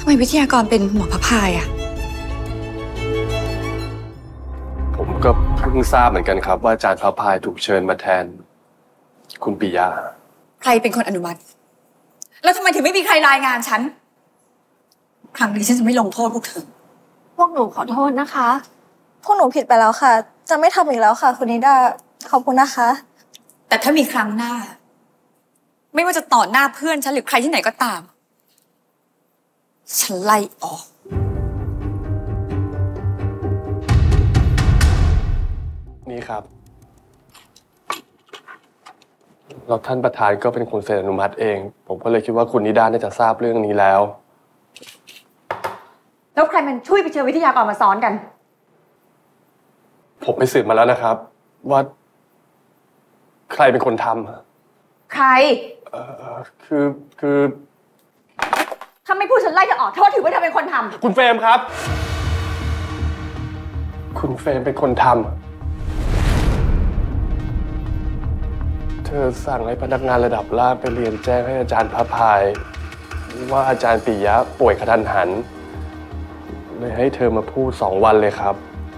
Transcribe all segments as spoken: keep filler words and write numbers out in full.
ทำไมวิทยากรเป็นหมอพระพายอะผมก็เพิ่งทราบเหมือนกันครับว่าอาจารย์พระพายถูกเชิญมาแทนคุณปิยาใครเป็นคนอนุมัติแล้วทำไมถึงไม่มีใครรายงานฉันครั้งนี้ฉันจะไม่ลงโทษพวกเธอพวกหนูขอโทษนะคะพวกหนูผิดไปแล้วค่ะจะไม่ทำอีกแล้วค่ะคุณนิดาขอบคุณนะคะแต่ถ้ามีครั้งหน้าไม่ว่าจะต่อหน้าเพื่อนฉันหรือใครที่ไหนก็ตามฉันไล่ออกนี่ครับแล้วท่านประธานก็เป็นคนเซ็นอนุมัติเองผมก็เลยคิดว่าคุณนิดาน่าจะทราบเรื่องนี้แล้วแล้วใครมันช่วยไปเชิญวิทยากรมาซ้อนกันผมไปสืบมาแล้วนะครับว่าใครเป็นคนทำใครเอ่อคือคือถ้าไม่พูดฉันไล่เธอออกโทษถือว่าเธอเป็นคนทำคุณเฟรมครับคุณเฟรมเป็นคนทำเธอสั่งให้พนักงานระดับล่างไปเรียนแจ้งให้อาจารย์พระพายว่าอาจารย์ปิยะป่วยกระทันหันเลยให้เธอมาพูดสองวันเลยครับ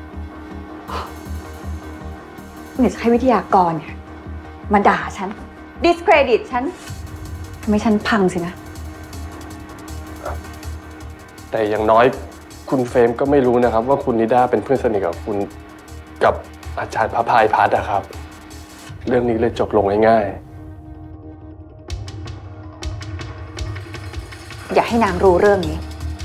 เนี่ยจะให้วิทยากรเนี่ยมาด่าฉัน discredit ฉันทำให้ฉันพังสินะแต่อย่างน้อยคุณเฟรมก็ไม่รู้นะครับว่าคุณนิดาเป็นเพื่อนสนิทกับคุณกับอาจารย์พระพายพัฒน์นะครับเรื่องนี้เลยจบลงง่ายๆอย่าให้นางรู้เรื่องนี้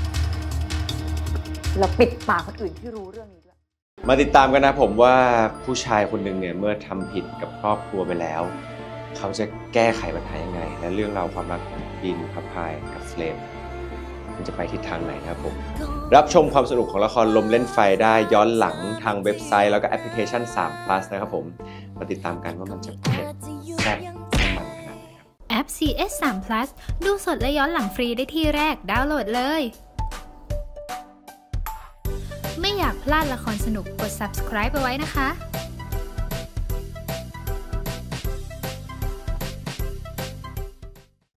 แล้วปิดปากคนอื่นที่รู้เรื่องนี้ด้วยมาติดตามกันนะผมว่าผู้ชายคนหนึ่งเนี่ยเมื่อทำผิดกับครอบครัวไปแล้วเขาจะแก้ไขปัญหายังไงและเรื่องราวความรักของดินพระพายกับเฟรมมันจะไปทิศทางไหนนะครับผมรับชมความสนุกของละครลมเล่นไฟได้ย้อนหลังทางเว็บไซต์แล้วก็แอปพลิเคชันสาม plus นะครับผมมาติดตามกันว่ามันจะเผ็ดแซ่บมันขนาดไหนครับแอป ซี เอส สาม plus ดูสดและย้อนหลังฟรีได้ที่แรกดาวน์โหลดเลยไม่อยากพลาดละครสนุกกด subscribe ไปไว้นะคะ